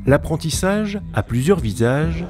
L'apprentissage a plusieurs visages.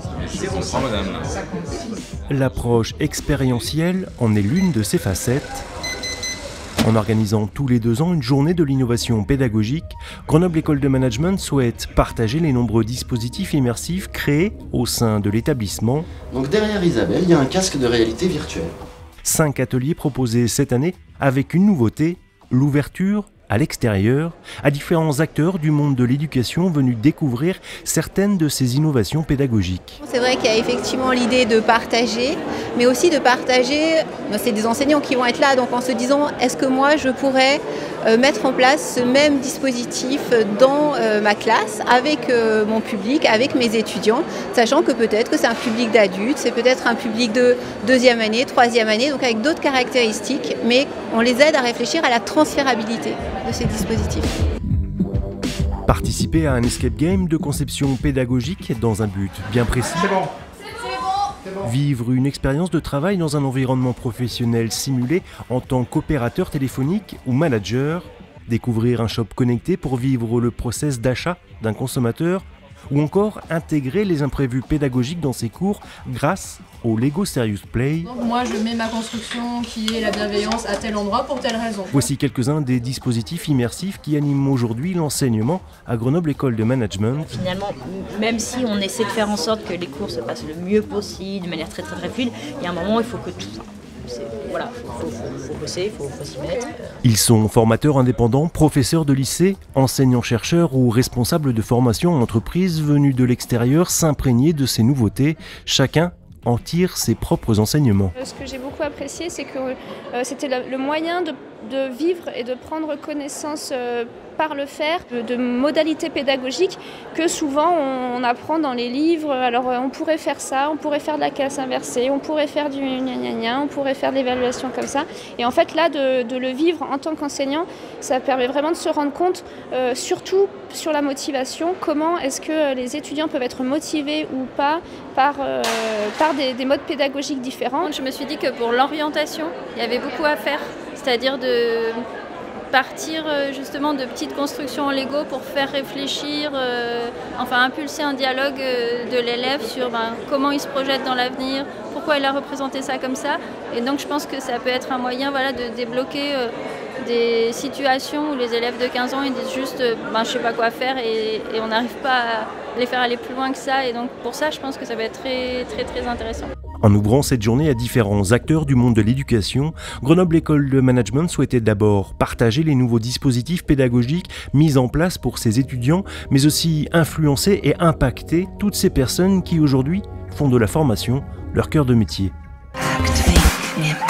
L'approche expérientielle en est l'une de ses facettes. En organisant tous les 2 ans une journée de l'innovation pédagogique, Grenoble École de Management souhaite partager les nombreux dispositifs immersifs créés au sein de l'établissement. Donc derrière Isabelle, il y a un casque de réalité virtuelle. 5 ateliers proposés cette année avec une nouveauté, l'ouverture à l'extérieur, à différents acteurs du monde de l'éducation venus découvrir certaines de ces innovations pédagogiques. C'est vrai qu'il y a effectivement l'idée de partager, mais aussi de partager, c'est des enseignants qui vont être là, donc en se disant est-ce que moi je pourrais mettre en place ce même dispositif dans ma classe, avec mon public, avec mes étudiants, sachant que peut-être que c'est un public d'adultes, c'est peut-être un public de 2e année, 3e année, donc avec d'autres caractéristiques, mais on les aide à réfléchir à la transférabilité de ces dispositifs. Participer à un escape game de conception pédagogique dans un but bien précis. Vivre une expérience de travail dans un environnement professionnel simulé en tant qu'opérateur téléphonique ou manager. Découvrir un shop connecté pour vivre le process d'achat d'un consommateur. Ou encore intégrer les imprévus pédagogiques dans ses cours grâce au Lego Serious Play. Donc moi je mets ma construction qui est la bienveillance à tel endroit pour telle raison. Voici quelques-uns des dispositifs immersifs qui animent aujourd'hui l'enseignement à Grenoble École de Management. Finalement, même si on essaie de faire en sorte que les cours se passent le mieux possible, de manière très fluide, il y a un moment où il faut que tout ça. Voilà, faut bosser, faut s'y mettre. Ils sont formateurs indépendants, professeurs de lycée, enseignants-chercheurs ou responsables de formation en entreprise venus de l'extérieur s'imprégner de ces nouveautés. Chacun en tire ses propres enseignements. Ce que j'ai beaucoup apprécié, c'est que c'était le moyen de vivre et de prendre connaissance par le faire de modalités pédagogiques que souvent on apprend dans les livres. Alors on pourrait faire ça, on pourrait faire de la classe inversée, on pourrait faire du gna-gna-gna, on pourrait faire de l'évaluation comme ça. Et en fait là, de le vivre en tant qu'enseignant, ça permet vraiment de se rendre compte, surtout sur la motivation, comment est-ce que les étudiants peuvent être motivés ou pas par des modes pédagogiques différents. Je me suis dit que pour l'orientation, il y avait beaucoup à faire, c'est-à-dire de partir justement de petites constructions en Lego pour faire réfléchir, enfin impulser un dialogue de l'élève sur comment il se projette dans l'avenir, pourquoi il a représenté ça comme ça. Et donc je pense que ça peut être un moyen de débloquer des situations où les élèves de 15 ans ils disent juste je sais pas quoi faire et on n'arrive pas à les faire aller plus loin que ça. Et donc pour ça je pense que ça va être très intéressant. En ouvrant cette journée à différents acteurs du monde de l'éducation, Grenoble École de Management souhaitait d'abord partager les nouveaux dispositifs pédagogiques mis en place pour ses étudiants, mais aussi influencer et impacter toutes ces personnes qui aujourd'hui font de la formation leur cœur de métier.